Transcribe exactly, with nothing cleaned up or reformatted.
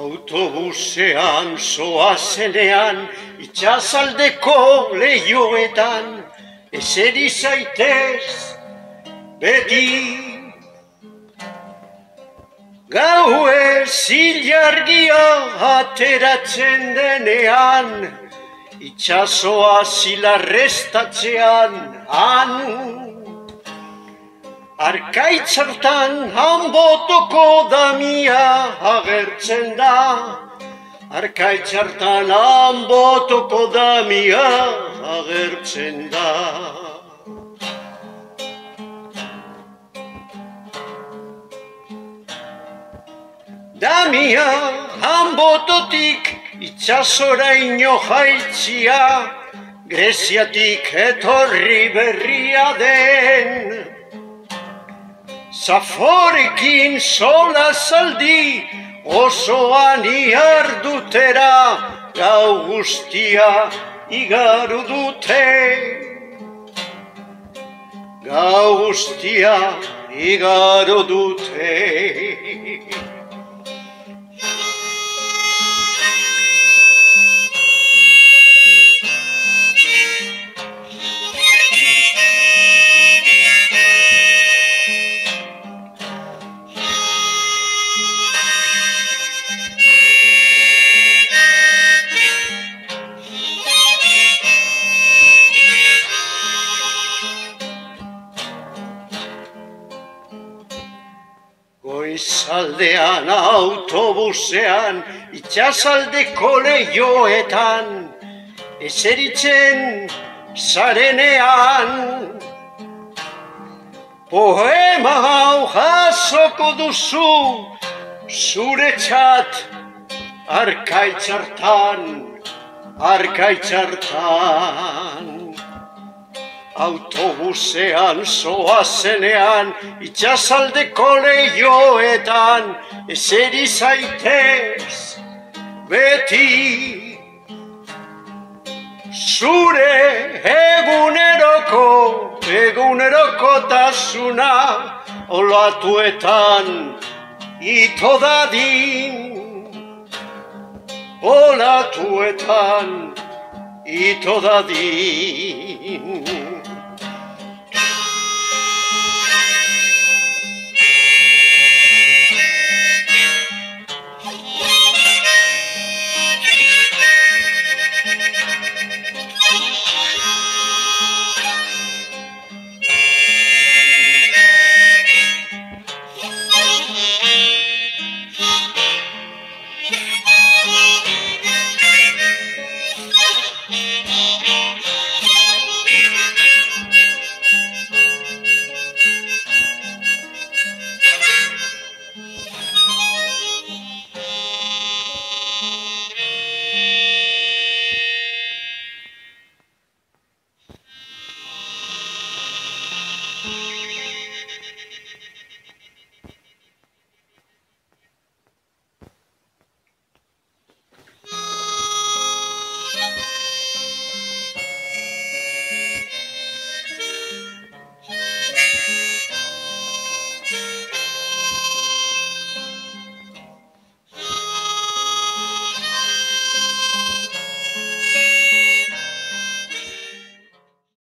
Autobusean zoazenean, itxasaldeko lehioetan, eseri zaitez beti. Gauez ilargia ateratzen denean, itxasoa zilarrestatzean anu. Arkaitzartan hanbotoko damia agertzen da, Arkaitzartan hanbotoko damia agertzen da. Damia hanbototik itxasoraino jaitzia, Greziatik etorri berria den. Zaforekin sola zaldi osoan iardutera, gau guztia igaru dute. Gau guztia igaru dute. Goizaldean autobusean, itxasaldeko lehioetan, eseritzen zarenean. Poema hau jasoko duzu, zuretzat Arkaitzartan, Arkaitzartan. Autobusean zoazenean, itxasaldeko lehioetan, eseri zaitez beti. Zure eguneroko, egunerokotasuna, olatuetan ito dadin. Olatuetan ito dadin.